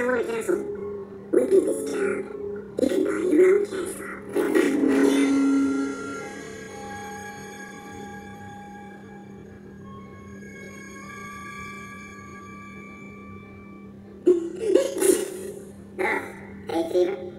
want a castle. We do this job. You can buy your own castle. Hay fever?